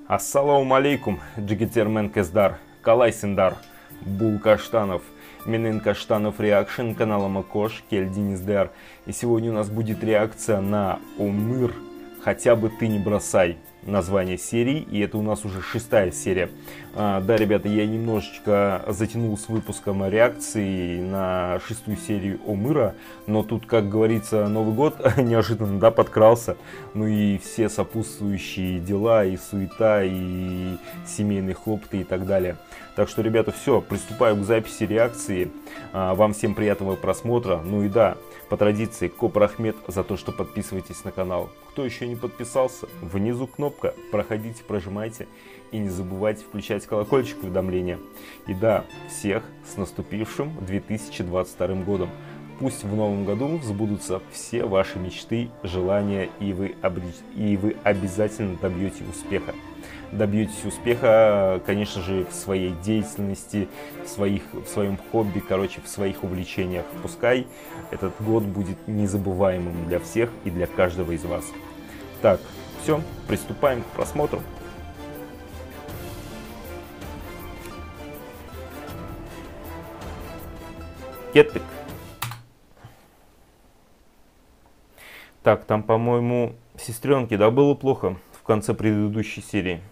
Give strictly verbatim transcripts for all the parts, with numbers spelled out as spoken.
Ассаламу алейкум, Джигитермен Кездар, Калай Синдар, Бул Каштанов, Менен Каштанов реакшн, канала Макош, Кельдинис Дэр. И сегодня у нас будет реакция на Омыр, хотя бы ты не бросай. Название серии, и это у нас уже шестая серия. А, да, ребята, я немножечко затянул с выпуском реакции на шестую серию Омыра, но тут, как говорится, Новый год неожиданно, да, подкрался. Ну и все сопутствующие дела, и суета, и семейные хлопоты и так далее. Так что, ребята, все, приступаем к записи реакции. А, вам всем приятного просмотра. Ну и да, по традиции, Копр Ахмед за то, что подписывайтесь на канал. Кто еще не подписался, внизу кнопка, проходите, прожимайте. И не забывайте включать колокольчик уведомления. И да, всех с наступившим две тысячи двадцать вторым годом. Пусть в новом году сбудутся все ваши мечты, желания, и вы, обре... и вы обязательно добьетесь успеха. Добьетесь успеха, конечно же, в своей деятельности, в, своих, в своем хобби, короче, в своих увлечениях. Пускай этот год будет незабываемым для всех и для каждого из вас. Так, все, приступаем к просмотру. Кеттик. Так, там, по-моему, сестренки, да, было плохо в конце предыдущей серии.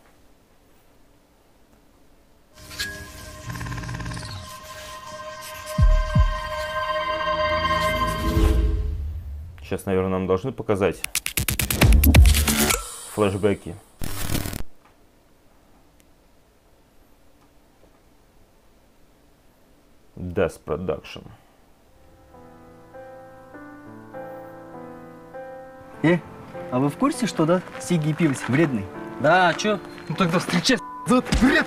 Сейчас, наверное, нам должны показать флешбеки. Death Production. Э, а вы в курсе, что, да, Сиги и Пивз вредный? Да, а чё? Ну тогда встречай, зад, вред!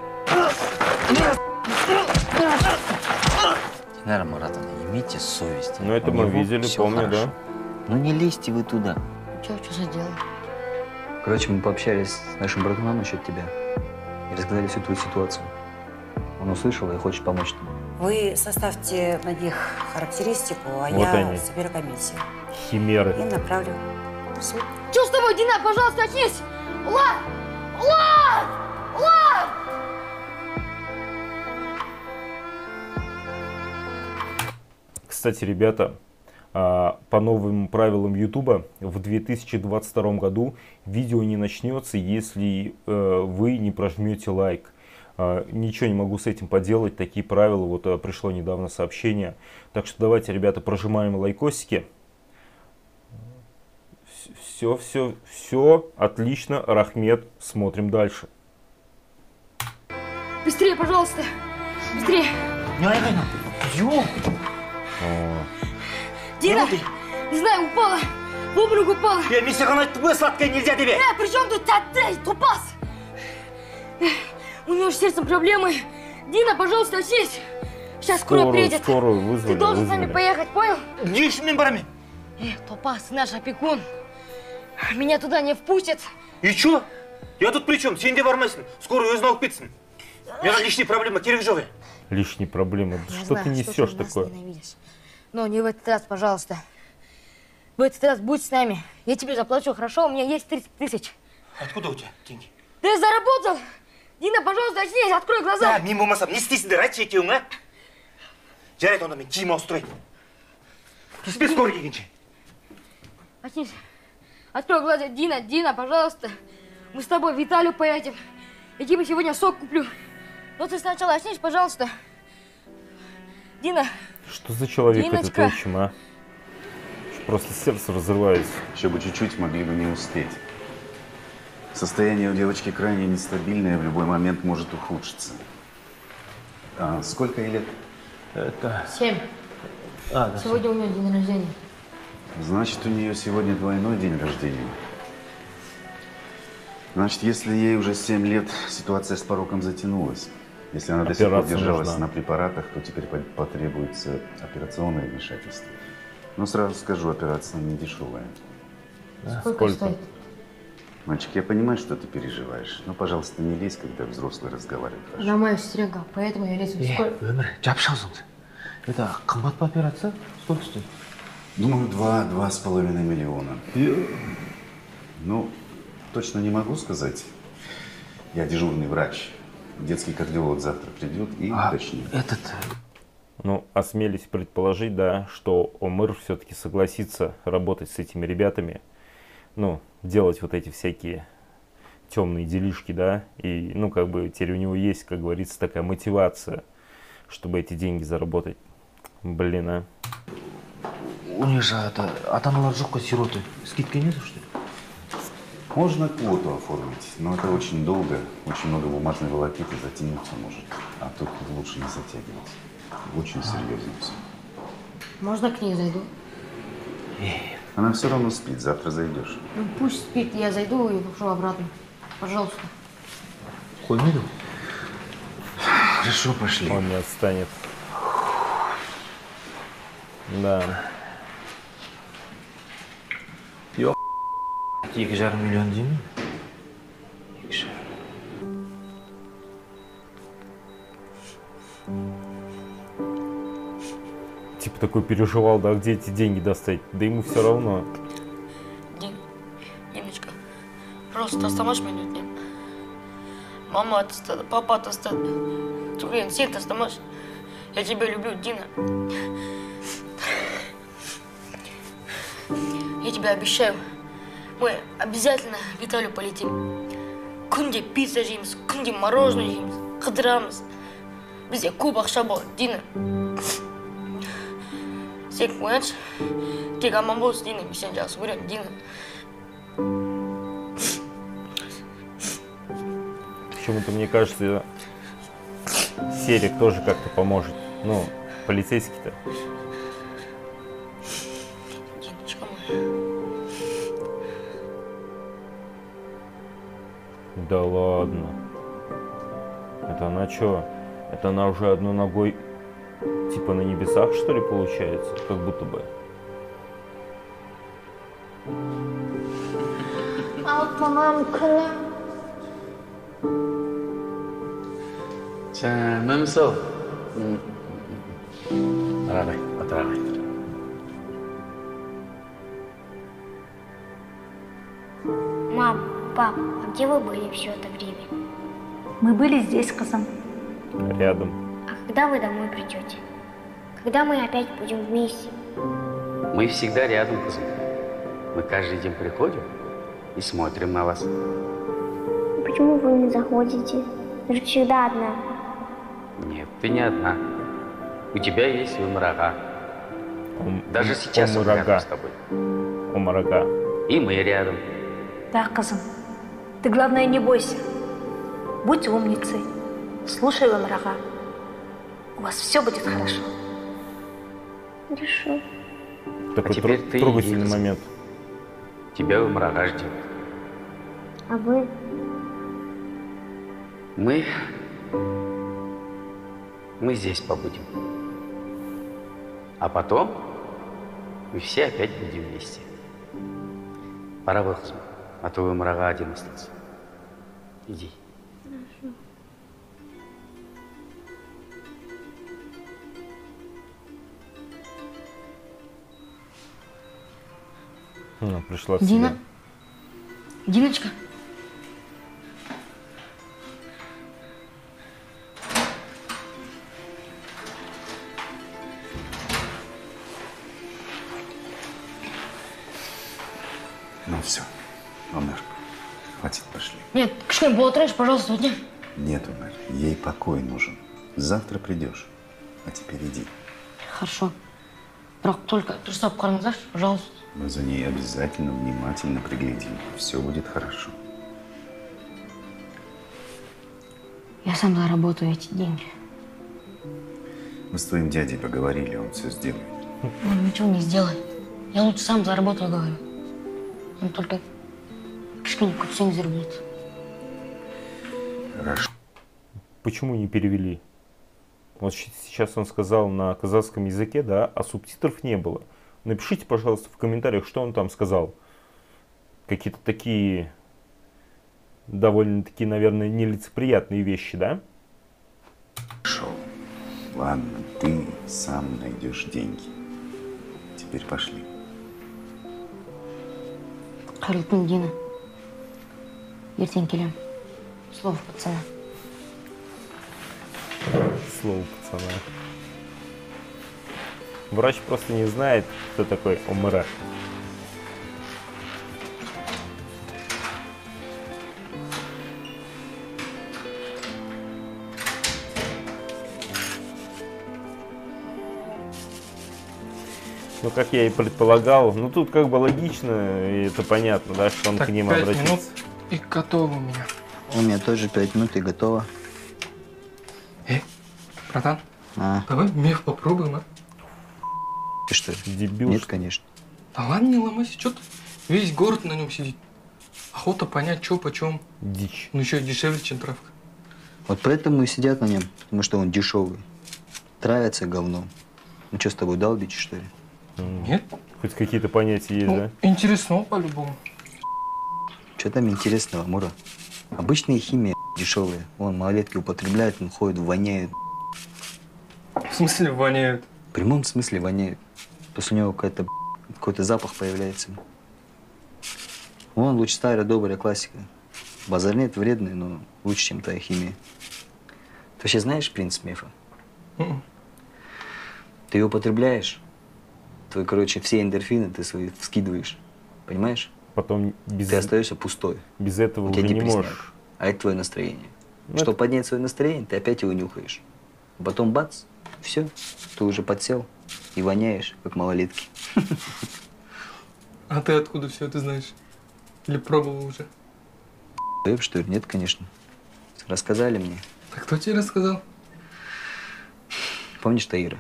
Динара Маратовна, имейте совесть. Ну это У мы него видели, всё помню, хорошо. да. Ну не лезьте вы туда. Чё, что за дело? Короче, мы пообщались с нашим братаном насчет тебя и рассказали всю твою ситуацию. Он услышал и хочет помочь тебе. Вы составьте на них характеристику, а Вот я они. соберу комиссию. Химеры. И направлю в суд. Чё с тобой, Дина, пожалуйста, очнись! Влад! Влад! Влад! Кстати, ребята, по новым правилам Ютуба в две тысячи двадцать втором году видео не начнется, если вы не прожмете лайк. Ничего не могу с этим поделать, такие правила, вот пришло недавно сообщение. Так что давайте, ребята, прожимаем лайкосики. Все, все, все, отлично, Рахмет, смотрим дальше. Быстрее, пожалуйста! Быстрее! Дина! Не знаю, упала! В обморок упала! Я не сохранять твой сладкое нельзя тебе! Э, при чем тут ты, тупас? У него с сердцем проблемы. Дина, пожалуйста, очнись! Сейчас скоро Скорую, приедет. скорую вызвали, Ты должен вызвали. с нами поехать, понял? Где с мембрами? Э, Топас, наш опекун. Меня туда не впустят. И чё? Я тут при чем? Сен де бармайсың. Скоро өзін алып кетсін. Маған лишние проблемы керек жоқ. Лишние проблемы. Я Что знаю, ты что несешь ты нас такое? ненавидишь. Но не в этот раз, пожалуйста. В этот раз будь с нами. Я тебе заплачу, хорошо? У меня есть тридцать тысяч. Откуда у тебя деньги? Ты заработал? Дина, пожалуйста, очнись, открой глаза. Да, мен болмасам, не істейсіңдер, айтшы екеуің, а? Жарайды, онда мен киім ауыстырайын. Түспе скоро келгенше. Очнись. Открой глаза. Дина, Дина, пожалуйста. Мы с тобой в Италию поедем. Я тебе сегодня сок куплю. Но ты сначала очнись, пожалуйста. Дина. Что за человек Диночка. этот отчим, а? Просто сердце разрывается. Еще бы чуть-чуть, могли бы не успеть. Состояние у девочки крайне нестабильное, в любой момент может ухудшиться. А сколько ей лет? Это... Семь. А, да. Сегодня у меня день рождения. Значит, у нее сегодня двойной день рождения. Значит, если ей уже семь лет, ситуация с пороком затянулась. Если она до сих пор Операция держалась нужна. на препаратах, то теперь по- потребуется операционное вмешательство. Но сразу скажу, операция не дешевая. Сколько, Сколько? стоит? Мальчик, я понимаю, что ты переживаешь, но, пожалуйста, не лезь, когда взрослый разговаривает. прошу. Она моя сестренка, поэтому я лезу. Сколько? Өмір, жапшансың. Это қымбат по операция? Сколько стоит? Думаю, два, два с половиной миллиона. Ну, точно не могу сказать. Я дежурный врач. Детский кардиолог завтра придет и А уточнит. этот... Ну, осмелюсь предположить, да, что Омыр все-таки согласится работать с этими ребятами, ну, делать вот эти всякие темные делишки, да, и, ну, как бы теперь у него есть, как говорится, такая мотивация, чтобы эти деньги заработать. Блин, а. У них же это... ата-аналар жоқ қой, сироты. Скидка нету, что ли? Можно квоту оформить, но это очень долго, очень много бумажной волокиты, затянуться может. А тут лучше не затягивать. Очень серьезно все. Можно к ней зайду? Она все равно спит, завтра зайдешь. Ну, пусть спит, я зайду и пошел обратно. Пожалуйста. Қоймайды? Хорошо, пошли. Он не отстанет. Да. Екі жарым миллион деймін. Екі жарым. Типа такой переживал, да, где эти деньги достать? Да ему все равно. Дин, Диночка, пожалуйста, оставайся минут нет. Мама отстала, папа отстал. Блин, всех оставайся. Я тебя люблю, Дина. Я тебе обещаю, мы обязательно в Италию полетим. Күнде пицца жейміз, күнде мороженое жейміз, қыдырамыз. Бізде көп ақша болады, Дина. Сен қояйыншы, тек аман болсын, Дина, мен сені жақсы көремін, Дина. Почему-то мне кажется, Серик тоже как-то поможет. Ну, полицейский-то. Диночка моя. Да ладно. Это она что? Это она уже одной ногой типа на небесах, что ли, получается? Как будто бы. Жаным сол. Арағай, атырағай. Мам, пап, а где вы были все это время? Мы были здесь, кызым. Рядом. А когда вы домой придете? Когда мы опять будем вместе? Мы всегда рядом, кузен. Мы каждый день приходим и смотрим на вас. Почему вы не заходите? Я же всегда одна. Нет, ты не одна. У тебя есть Умрага. Ом- Даже ом- сейчас он Омрага. рядом с тобой. Омрага. И мы рядом. Да, кызым. Ты, главное, не бойся. Будь умницей. Слушай, Умрага. У вас все будет хорошо. Хорошо. Такой теперь тру- ты трогательный иди, момент. Тебя Умрага ждет. А вы? Мы... Мы здесь побудем. А потом мы все опять будем вместе. Пора выходить, а то Умрага один остался. Иди. Ну, пришла в Дина? себя. Диночка? Ну все, Омер, хватит, пошли. Нет, кішкене бола тұрайыншы, пожалуйста, өтінемін. Нет, Омер, ей покой нужен. Завтра придешь. А теперь иди. Хорошо. Бірақ только дұрыстап қараңыздаршы, пожалуйста. Мы за ней обязательно внимательно приглядим. Все будет хорошо. Я сам заработаю эти деньги. Мы с твоим дядей поговорили, он все сделает. Он ничего не сделает. Я лучше сам заработаю, говорю. Он только кішкене күтсеңіздер будет. Хорошо. Почему не перевели? Вот щ- сейчас он сказал на казахском языке, да, а субтитров не было. Напишите, пожалуйста, в комментариях, что он там сказал. Какие-то такие довольно-таки, наверное, нелицеприятные вещи, да? Хорошо. Ладно, ты сам найдешь деньги. Теперь пошли. Қайырлы түн, Дина. Ертең келем. Слово пацана. Слово пацана. Врач просто не знает, кто такой Омара. Ну, как я и предполагал, ну тут как бы логично, и это понятно, да, что он так, к ним пять обратится. минут и готово у меня. У меня тоже пять минут и готово. Эй, братан, А, давай мех попробуем, а? ты что? Дебил. Нет, что ли? конечно. Да ладно, не ломайся, что ты? Весь город на нем сидит. Охота понять, что почем. Дичь. Ну еще и дешевле, чем травка. Вот поэтому и сидят на нем, потому что он дешевый. Травятся говном. Ну что, с тобой долбить, что ли? Нет? Хоть какие-то понятия есть, Ну, да? интересно по-любому. Что там интересного, Мура? Обычная химия дешевая. Вон, малолетки употребляют, он ходит, воняет. В смысле воняют? В прямом смысле воняет. После него какой-то какой-то запах появляется. Вон, лучше старая добрая классика. Базарнет вредный, но лучше, чем твоя химия. Ты вообще знаешь принцип мефа? Mm-mm. Ты его употребляешь, твои, короче, все эндорфины ты свои вскидываешь. Понимаешь? Потом без, Ты остаешься пустой. без этого У тебя уже не депрессняк. можешь. А это твое настроение. Ну, Чтобы это- поднять свое настроение, ты опять его нюхаешь. А потом бац, все, ты уже подсел и воняешь, как малолетки. А ты откуда все это знаешь? Или пробовал уже? Эп, что ли? Нет, конечно. Рассказали мне. Так кто тебе рассказал? Помнишь Таира?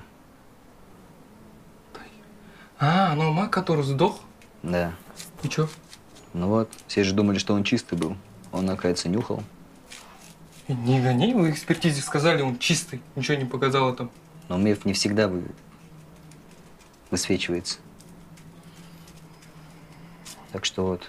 А, ну маг, который сдох? Да. И чё? Ну вот, все же думали, что он чистый был. Он, оказывается, нюхал. И не гони, в экспертизе сказали, он чистый. Ничего не показало там. Но меф не всегда вы... высвечивается. Так что вот.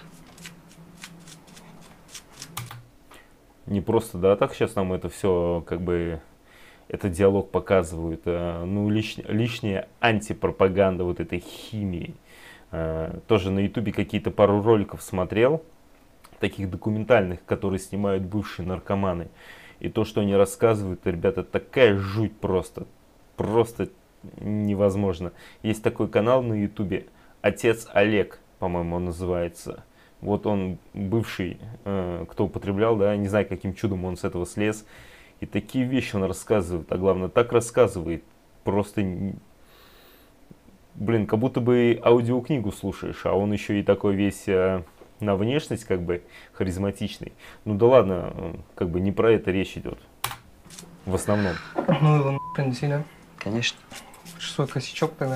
Не просто, да, так сейчас нам это все, как бы, этот диалог показывают. а, Ну, лиш, лишняя антипропаганда вот этой химии. А, Тоже на ютубе какие-то пару роликов смотрел, таких документальных, которые снимают бывшие наркоманы. И то, что они рассказывают, ребята, такая жуть просто. Просто невозможно. Есть такой канал на ютубе, Отец Олег, по-моему, он называется. Вот он бывший, э, кто употреблял, да, не знаю, каким чудом он с этого слез. И такие вещи он рассказывает, а главное, так рассказывает. Просто, н- блин, как будто бы аудиокнигу слушаешь, а он еще и такой весь э, на внешность, как бы, харизматичный. Ну да ладно, э, как бы не про это речь идет. В основном. Ну его нахрен не сильно. Конечно. Что, косячок тогда?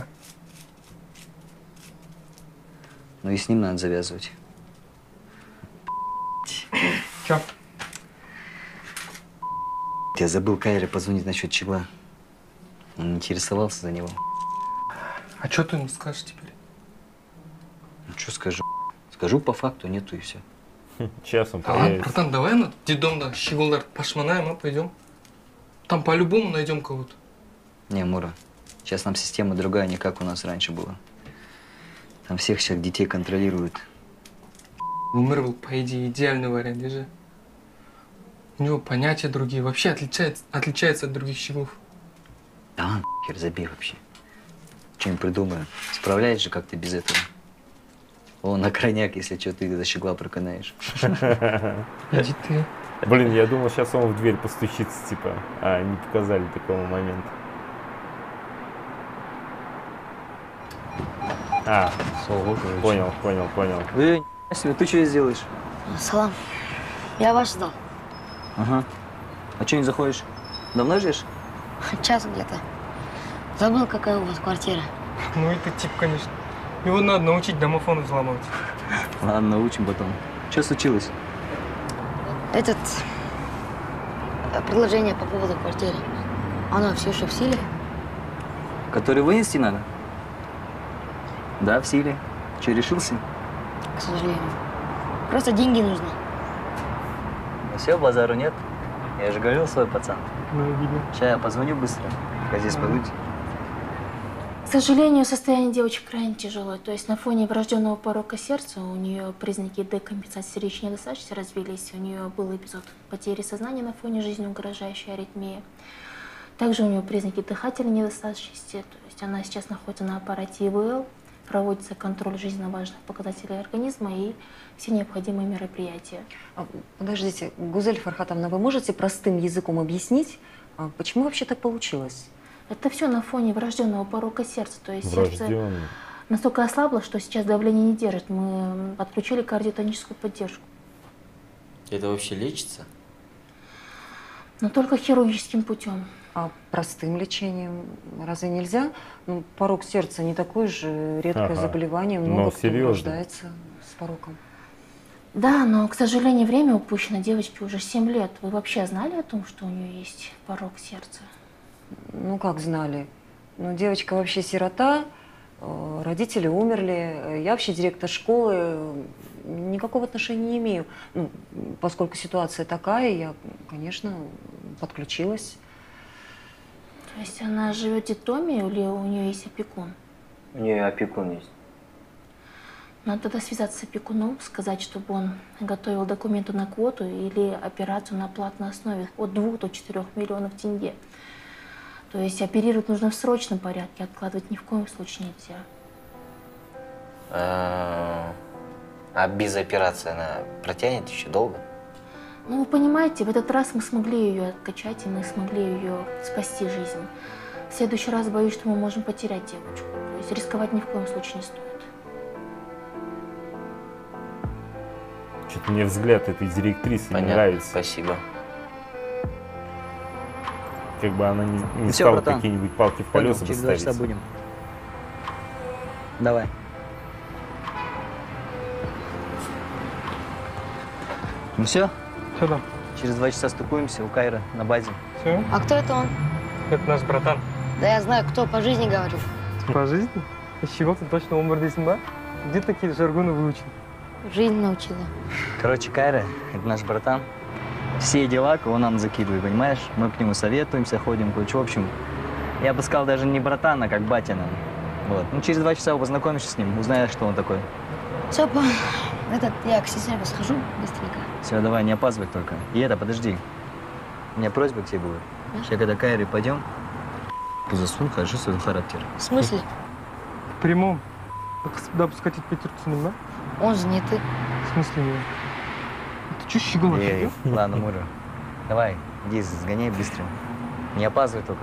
Но и с ним надо завязывать. Чё? Я забыл Кайре позвонить насчет чего. Он интересовался за него. А что ты ему скажешь теперь? Ну, что скажу? Скажу по факту, нету и все. Часом Да ладно, появится. братан, давай на дедом-то щегулдар пошманаем, а пойдем. Там по-любому найдем кого-то. Не, Мура, сейчас нам система другая, не как у нас раньше было. Там всех всех детей контролируют. Умер был, по идее, идеальный вариант, держи. У него понятия другие, вообще отличается, отличается от других щегов. Да ладно, хер, забей вообще. Что-нибудь придумаем. Справляешь же как-то без этого. О, на крайняк, если что, ты за щегла проканаешь. Иди ты. Блин, я думал, сейчас он в дверь постучится, типа, а не показали такого момента. А, понял, понял, понял. Эй, себе, ты что здесь делаешь? Салам. Я вас ждал. Ага. А что не заходишь? Давно ждешь? Час где-то. Забыл, какая у вас квартира. Ну это тип, конечно. Его надо научить домофон взламывать. Ладно, научим потом. Что случилось? Этот... э, предложение по поводу квартиры. Оно все еще в силе? Который вынести надо? Да, в силе. Че, решился? К сожалению. Просто деньги нужны. Ну все, базару нет. Я же говорил, свой пацан. Ну, видно. Сейчас я позвоню быстро, пока здесь побыть. К сожалению, состояние девочки крайне тяжелое. То есть на фоне врожденного порока сердца у нее признаки декомпенсации сердечной недостаточности развились. У нее был эпизод потери сознания на фоне жизни угрожающей аритмии. Также у нее признаки дыхательной недостаточности. То есть она сейчас находится на аппарате И В Л, проводится контроль жизненно важных показателей организма и все необходимые мероприятия. Подождите, Гузель Фархатовна, вы можете простым языком объяснить, почему вообще так получилось? Это все на фоне врожденного порока сердца. То есть сердце Врожденный. настолько ослабло, что сейчас давление не держит. Мы подключили кардиотоническую поддержку. Это вообще лечится? Но только хирургическим путем. А простым лечением разве нельзя? Ну, порок сердца не такое же редкое Ага. заболевание, Но много кто серьезно. рождается с пороком. Да, но, к сожалению, время упущено. Девочке уже семь лет. Вы вообще знали о том, что у нее есть порок сердца? Ну, как знали? Ну, девочка вообще сирота, э, родители умерли, я вообще директор школы, э, никакого отношения не имею. Ну, поскольку ситуация такая, я, конечно, подключилась. То есть она живет в детдоме или у нее есть опекун? У нее опекун есть. Надо тогда связаться с опекуном, сказать, чтобы он готовил документы на квоту или операцию на платной основе от двух до четырех миллионов тенге. То есть оперировать нужно в срочном порядке, откладывать ни в коем случае нельзя. А, а без операции она протянет еще долго? Ну, вы понимаете, в этот раз мы смогли ее откачать, и мы смогли ее спасти жизнь. В следующий раз боюсь, что мы можем потерять девочку. То есть рисковать ни в коем случае не стоит. Что-то мне взгляд этой директрисы Понятно, не нравится. спасибо. Как бы она не, не Всё, стала братан. какие-нибудь палки в Понял, колеса через два часа ставить. будем. Давай. Ну все? Что там? Через два часа стыкуемся у Кайра на базе. Все? А кто это он? Это наш братан. Да я знаю, кто по жизни говорит. По жизни? Из чего ты точно умер дейсің ба? Где такие жаргоны выучил? Жизнь научила. Короче, Кайра, это наш братан. Все дела, кого нам закидывай, понимаешь? Мы к нему советуемся, ходим, короче, в общем, я бы сказал, даже не братан, а как батя нам. Вот. Ну, через два часа познакомишься с ним, узнаешь, что он такой. Все, по... Этот, я к сестре схожу быстренько. Все, давай, не опаздывай только. И это, подожди. У меня просьба к тебе будет. Сейчас, когда к Кайре пойдем, засунь, хорошо свой характер. В смысле? В прямом. Да, пускать Петерцу, да? Он же не ты. В смысле не? Ты что, щегол Эй, офигел? ладно, Мура. Давай, иди, сгоняй быстро. Не опаздывай только.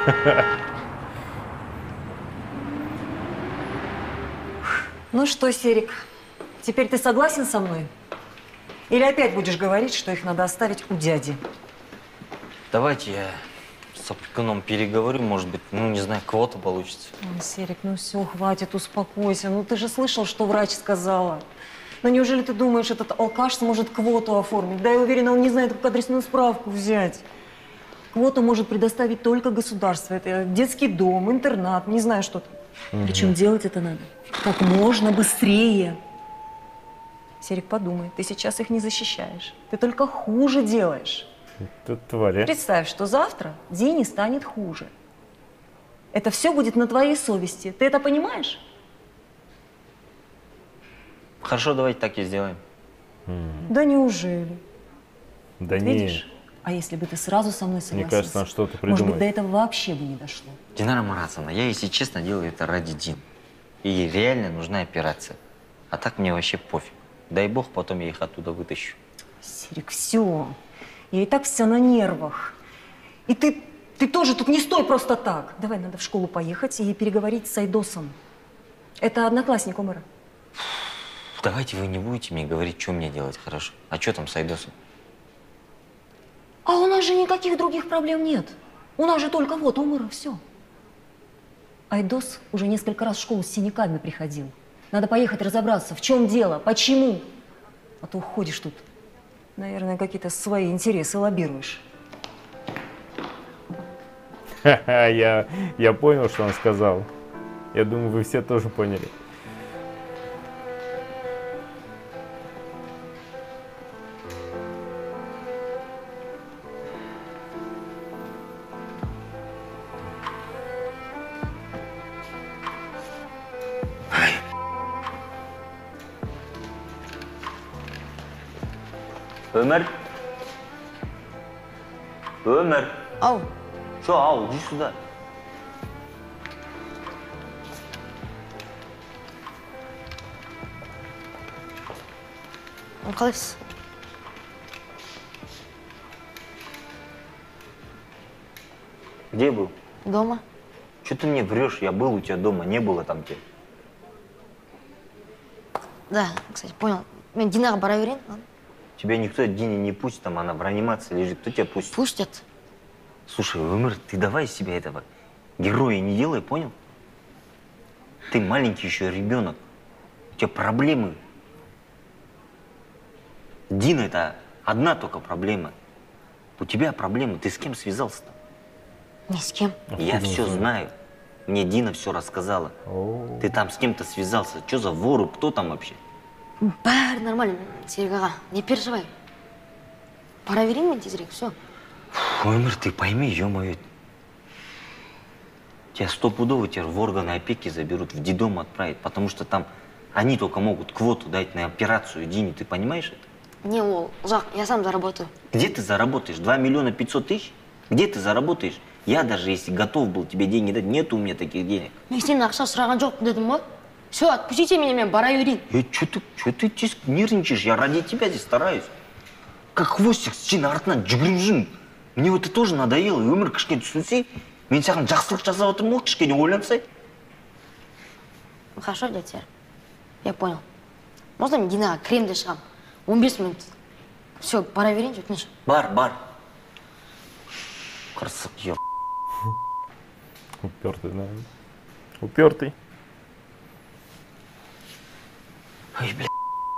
Ну что, Серик, теперь ты согласен со мной? Или опять будешь говорить, что их надо оставить у дяди? Давайте я с опекуном переговорю, может быть, ну, не знаю, квота получится. Ой, Серик, ну все, хватит, успокойся. Ну ты же слышал, что врач сказала. Ну неужели ты думаешь, этот алкаш сможет квоту оформить? Да, я уверена, он не знает, как адресную справку взять. Квоту может предоставить только государство. Это детский дом, интернат, не знаю, что там. Мгм. Причем делать это надо как можно быстрее. Серик, подумай, ты сейчас их не защищаешь. Ты только хуже делаешь. Тут тварь, а? Представь, что завтра Дине станет хуже. Это все будет на твоей совести. Ты это понимаешь? Хорошо, давайте так и сделаем. Да неужели? Да Вот не. видишь? А если бы ты сразу со мной согласился? Мне кажется, она что-то Может быть, придумает. до этого вообще бы не дошло. Динара Маратовна, я, если честно, делаю это ради Дин. И ей реально нужна операция. А так мне вообще пофиг. Дай бог, потом я их оттуда вытащу. Серик, все. Я и так вся на нервах. И ты, ты тоже тут не стой просто так. Давай, надо в школу поехать и переговорить с Айдосом. Это одноклассник Умара. Давайте вы не будете мне говорить, что мне делать, хорошо? А что там с Айдосом? А у нас же никаких других проблем нет. У нас же только вот Умара, все. Айдос уже несколько раз в школу с синяками приходил. Надо поехать разобраться, в чем дело, почему. А то ходишь тут, наверное, какие-то свои интересы лоббируешь. Ха-ха, я, я понял, что он сказал. Я думаю, вы все тоже поняли. Өмір. Өмір. Ау. Что, ау, иди сюда. Қалайсыз? Где был? Дома. Что ты мне врешь? Я был у тебя дома, не было там тебя. Да, кстати, понял. Мен Динаға бара берейін. Тебя никто от Дини не пустит, там она в реанимации лежит. Кто тебя пустит? Пустят. Слушай, Өмір, ты давай из себя этого героя не делай, понял? Ты маленький еще ребенок. У тебя проблемы. Дина — это одна только проблема. У тебя проблемы. Ты с кем связался-то? Ни с кем. Я все знаю. Мне Дина все рассказала. О. Ты там с кем-то связался. Что за воры? Кто там вообще? Бәрі нормально, Серік аға. Не переживай. Пора верейін мен тезірек, все. Өмір, ты пойми, ё-моё. Тебя стопудово теперь в органы опеки заберут, в детдом отправят, потому что там они только могут квоту дать на операцию Дине. Ты понимаешь это? Не, ол, ұзақ, я сам заработаю. Где ты заработаешь? два миллиона пятьсот тысяч? Где ты заработаешь? Я даже если готов был тебе деньги дать, нет у меня таких денег. Мен сенен ақша сұраған жоқпын дедім ғой. Все, отпустите меня, мен бара берейін. Э, что ты, что ты здесь нервничаешь? Я ради тебя здесь стараюсь. Как хвостик сен артынан жүгіріп жүрмін. Мне вот это тоже надоело. Өмір кішкене түсінсей, мен саған жақсылық жасап отырмын ғой, кішкене ойлансай. Хорошо, дядя Серік. Я понял. Можно мен Динаға кремде шығам? он бес минут. Все, пора верейін, өтініш. Бар, бар. Қырсық ер. Упертый, да. Упертый. Ой, бля.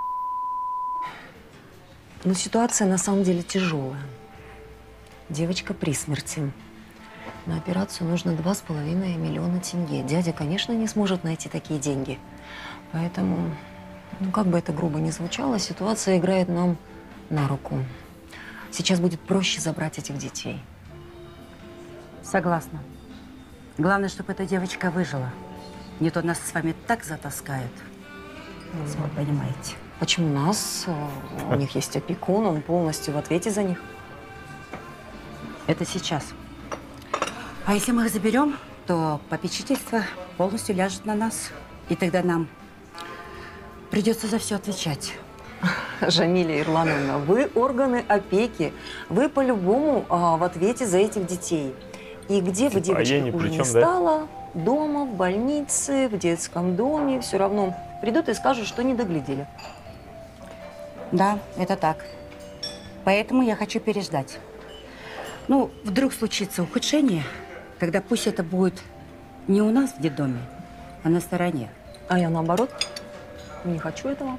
Но ситуация на самом деле тяжелая. Девочка при смерти. На операцию нужно два с половиной миллиона тенге. Дядя, конечно, не сможет найти такие деньги. Поэтому, ну как бы это грубо ни звучало, ситуация играет нам на руку. Сейчас будет проще забрать этих детей. Согласна. Главное, чтобы эта девочка выжила. Не то нас с вами так затаскают. Сами понимаете. Почему нас? У них есть опекун, он полностью в ответе за них. Это сейчас. А если мы их заберем, то попечительство полностью ляжет на нас. И тогда нам придется за все отвечать. Жамиля Ирлановна, вы органы опеки. Вы по-любому а, в ответе за этих детей. И где бы Типа, а я девочка ни уже при не чем, стала, дома, в больнице, в детском доме, все равно придут и скажут, что не доглядели. Да, это так. Поэтому я хочу переждать. Ну, вдруг случится ухудшение, тогда пусть это будет не у нас в детдоме, а на стороне. А я наоборот, не хочу этого.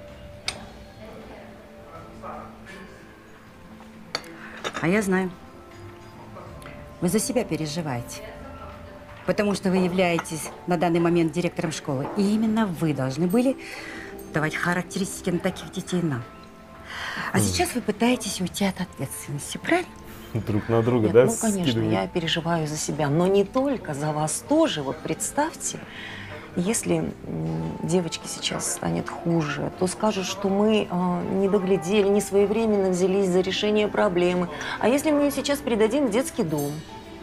А я знаю. Вы за себя переживаете. Потому что вы являетесь на данный момент директором школы. И именно вы должны были давать характеристики на таких детей нам. А mm. сейчас вы пытаетесь уйти от ответственности, правильно? Друг на друга, Нет, да? ну, конечно, скидывают? я переживаю за себя, но не только за вас тоже. Вот представьте, если девочке сейчас станет хуже, то скажут, что мы э, не доглядели, не своевременно взялись за решение проблемы. А если мы ее сейчас передадим в детский дом,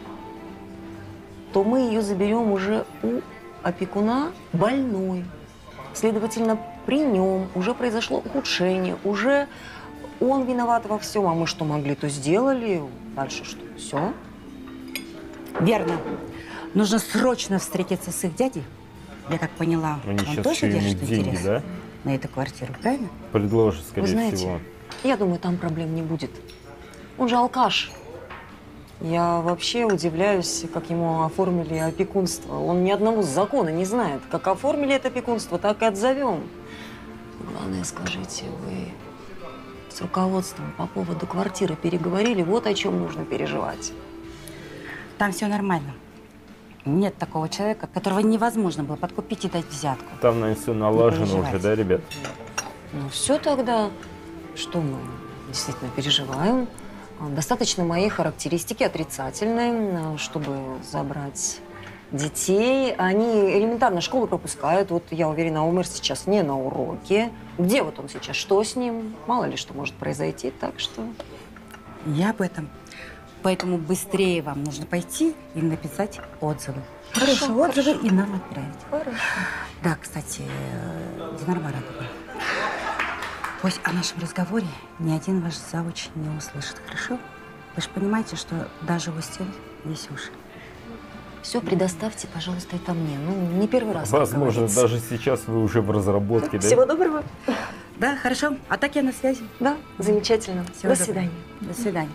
то мы ее заберем уже у опекуна больной. Следовательно, при нем уже произошло ухудшение, уже он виноват во всем, а мы что могли, то сделали. Дальше что? Все? Верно. Нужно срочно встретиться с их дядей. Я так поняла, Они он сейчас тоже еще ему держит деньги, интерес да? на эту квартиру, правильно? Предложит, скорее Вы знаете, всего. я думаю, там проблем не будет. Он же алкаш. Я вообще удивляюсь, как ему оформили опекунство. Он ни одного закона не знает. Как оформили это опекунство, так и отзовем. Главное, скажите, вы с руководством по поводу квартиры переговорили? Вот о чем нужно переживать. Там все нормально. Нет такого человека, которого невозможно было подкупить и дать взятку. Там, наверное, все налажено уже, да, ребят? Ну, все тогда, что мы действительно переживаем. Достаточно моей характеристики отрицательной, чтобы забрать детей, они элементарно школу пропускают. Вот я уверена, Умер сейчас не на уроке. Где вот он сейчас? Что с ним? Мало ли что может произойти, так что… Я об этом. Поэтому быстрее вам нужно пойти и написать отзывы. Хорошо, Хорошо, отзывы хорошо. и нам отправить. Хорошо. Да, кстати, Динар Маратовна, пусть о нашем разговоре ни один ваш завуч не услышит, хорошо? Вы же понимаете, что даже у стен есть уши. Все предоставьте, пожалуйста, это мне. Ну, не первый раз. Возможно, даже сейчас вы уже в разработке, да? Всего доброго. Да, хорошо. А так я на связи. Да, замечательно. Всего До доброго. свидания. До свидания.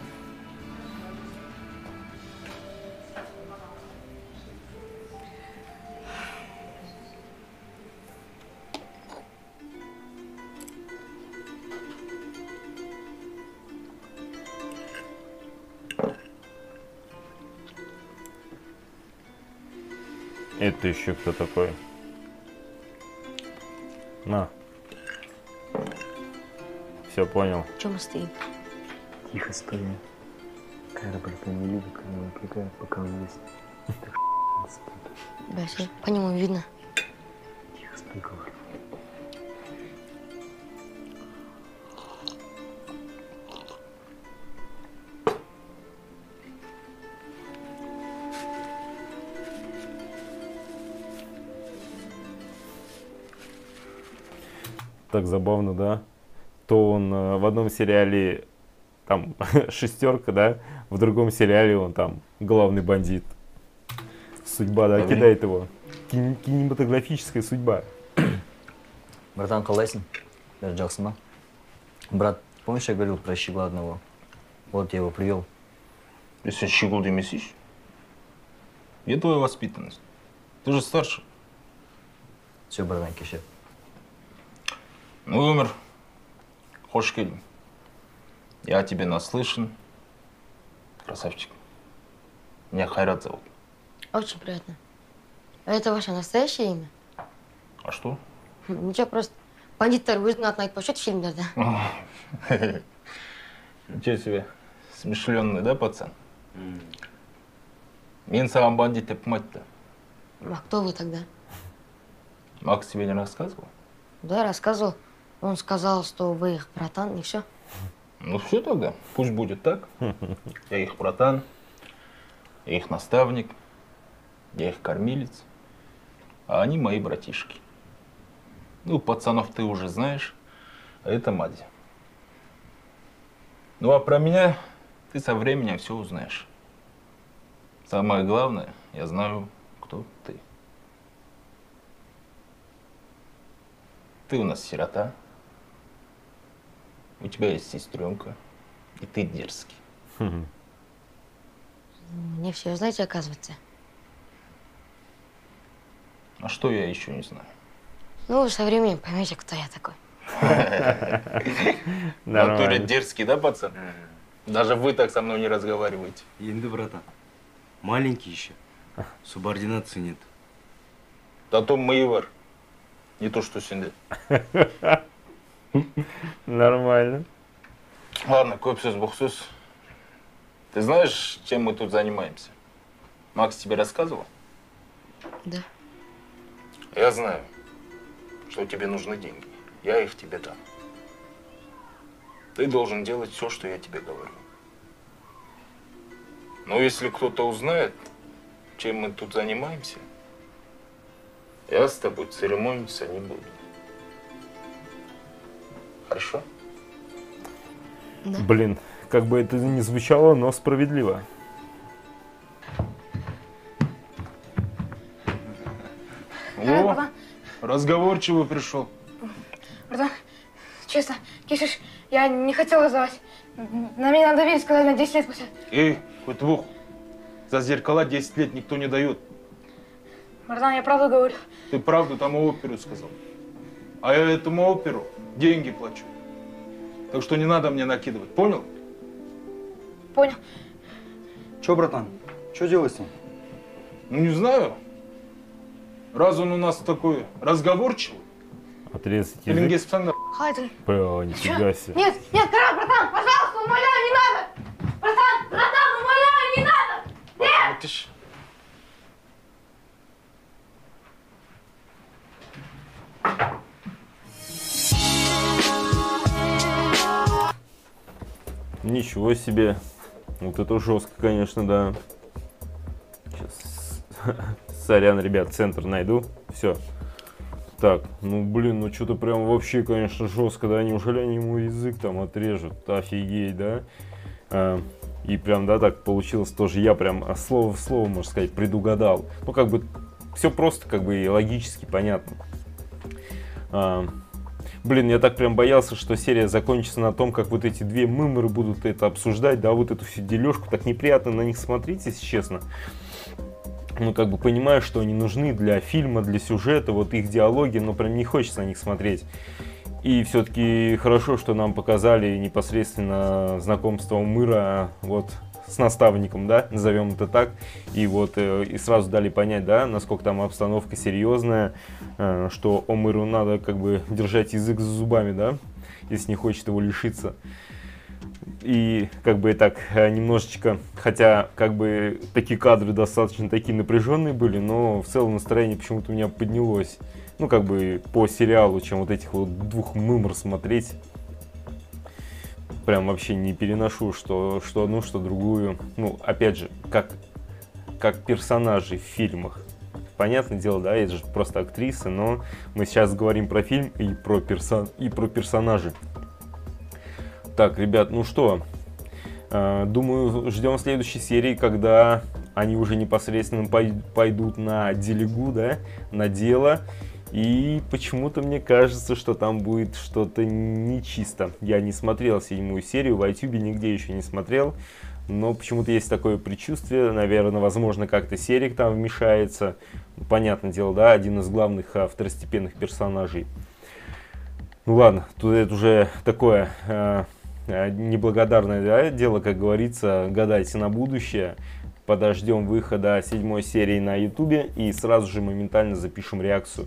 Это еще кто такой? На. Все понял. Чем мы стоим? Тихо стой. Кайра, братан, не любит, когда он отвлекает, пока он есть. Так спит. Да, все по нему видно. Тихо стой, говорю. Так забавно, да? То он э, в одном сериале там шестерка, да? В другом сериале он там главный бандит. Судьба, да, Добрый. кидает его. Кин- кинематографическая судьба. Братан, қалайсың? Бәрі жақсы ма? Брат, помнишь, я говорил про щегла одного? Вот я его привел. Если щегол ты месишь? Где твоя воспитанность? Ты же старше. Все, братан, кеше. Ну, Умер. Хош келдин. Я о тебе наслышан. Красавчик. Меня Хайрат зовут. Очень приятно. А это ваше настоящее имя? А что? Ничего, просто бандиттар өзін атын айтпаушы еді фильмдерде. Ничего себе. Смешленный, да, пацан? Мен саған бандит деп кім айтты? А кто вы тогда? Макс тебе не рассказывал? Да, рассказывал. Он сказал, что вы их братан, и все. Ну все тогда, пусть будет так. Я их братан, я их наставник, я их кормилец, а они мои братишки. Ну, пацанов ты уже знаешь, а это Мадди. Ну а про меня ты со временем все узнаешь. Самое главное, я знаю, кто ты. Ты у нас сирота. У тебя есть сестренка, и ты дерзкий. Мне все знаете, оказывается. А что я еще не знаю? Ну, вы со временем поймете, кто я такой. В натуре дерзкий, да, пацан? Даже вы так со мной не разговариваете. Енді, братан, маленький еще. Субординации нет. Да то мыйвар. Не то, что сенде. Нормально. Ладно, көп сөз, бог сөз. Ты знаешь, чем мы тут занимаемся? Макс тебе рассказывал? Да. Я знаю, что тебе нужны деньги. Я их тебе дам. Ты должен делать все, что я тебе говорю. Но если кто-то узнает, чем мы тут занимаемся, я с тобой церемониться не буду. Хорошо? Да. Блин, как бы это ни звучало, но справедливо. О, разговорчивый пришел. Братан, честно, Кишиш, я не хотела сдавать. На меня надо верить, сказали, на десять лет посадят. Эй, хоть двух. За зеркала десять лет никто не дает. Братан, я правду говорю. Ты правду тому оперу сказал. А я этому оперу деньги плачу. Так что не надо мне накидывать, понял? Понял. Че, братан, что делать с ним? Ну, не знаю. Раз он у нас такой разговорчивый. Отрезать язык. Илингес псанда. Хватит. Бля, нифига себе. Нет, нет, Карат, братан, пожалуйста, умоляю, не надо! Братан, братан, умоляю, не надо! Нет! Ты ж- Ничего себе. Вот это жестко, конечно, да. Сейчас. Сорян, ребят, центр найду. Все. Так, ну блин, ну что-то прям вообще, конечно, жестко, да? Неужели они ему язык там отрежут? Офигеть, да? А, и прям, да, так получилось тоже. Я прям слово в слово, можно сказать, предугадал. Ну, как бы, все просто, как бы, и логически понятно. А, блин, я так прям боялся, что серия закончится на том, как вот эти две мымры будут это обсуждать, да, вот эту всю дележку. Так неприятно на них смотреть, если честно. Ну, как бы понимаю, что они нужны для фильма, для сюжета, вот их диалоги, но прям не хочется на них смотреть. И все-таки хорошо, что нам показали непосредственно знакомство Омыра вот с наставником, да, назовем это так. И вот э, и сразу дали понять, да, насколько там обстановка серьезная, э, что Омыру надо как бы держать язык за зубами, да, если не хочет его лишиться. И как бы так немножечко, хотя как бы такие кадры достаточно такие напряженные были, но в целом настроение почему-то у меня поднялось. Ну как бы по сериалу, чем вот этих вот двух мымр смотреть. Прям вообще не переношу, что, что одну, что другую. Ну опять же, как, как персонажи в фильмах. Понятное дело, да, это же просто актрисы, но мы сейчас говорим про фильм и про, персон... и про персонажей. Так, ребят, ну что, э, думаю, ждем следующей серии, когда они уже непосредственно пойдут на делегу, да, на дело. И почему-то мне кажется, что там будет что-то нечисто. Я не смотрел седьмую серию, в айтюбе нигде еще не смотрел. Но почему-то есть такое предчувствие, наверное, возможно, как-то Серик там вмешается. Понятное дело, да, один из главных а, второстепенных персонажей. Ну ладно, тут это уже такое... А, неблагодарное, да, дело, как говорится, гадайте на будущее. Подождем выхода седьмой серии на ютубе и сразу же моментально запишем реакцию.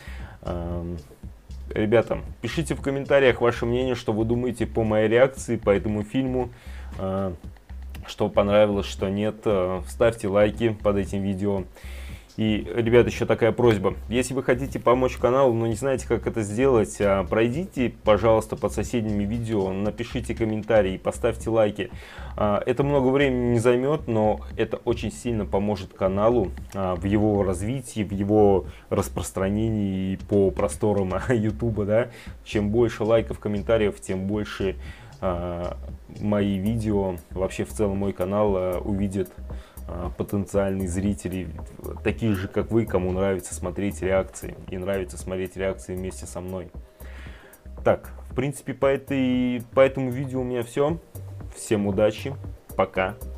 Ребята, пишите в комментариях ваше мнение, что вы думаете по моей реакции, по этому фильму, что понравилось, что нет. Ставьте лайки под этим видео. И, ребят, еще такая просьба. Если вы хотите помочь каналу, но не знаете, как это сделать, пройдите, пожалуйста, под соседними видео, напишите комментарии, поставьте лайки. Это много времени не займет, но это очень сильно поможет каналу в его развитии, в его распространении по просторам ютуба, да. Чем больше лайков, комментариев, тем больше мои видео, вообще в целом мой канал увидят потенциальные зрители, такие же, как вы, кому нравится смотреть реакции. И нравится смотреть реакции вместе со мной. Так, в принципе, по, этой, по этому видео у меня все. Всем удачи. Пока.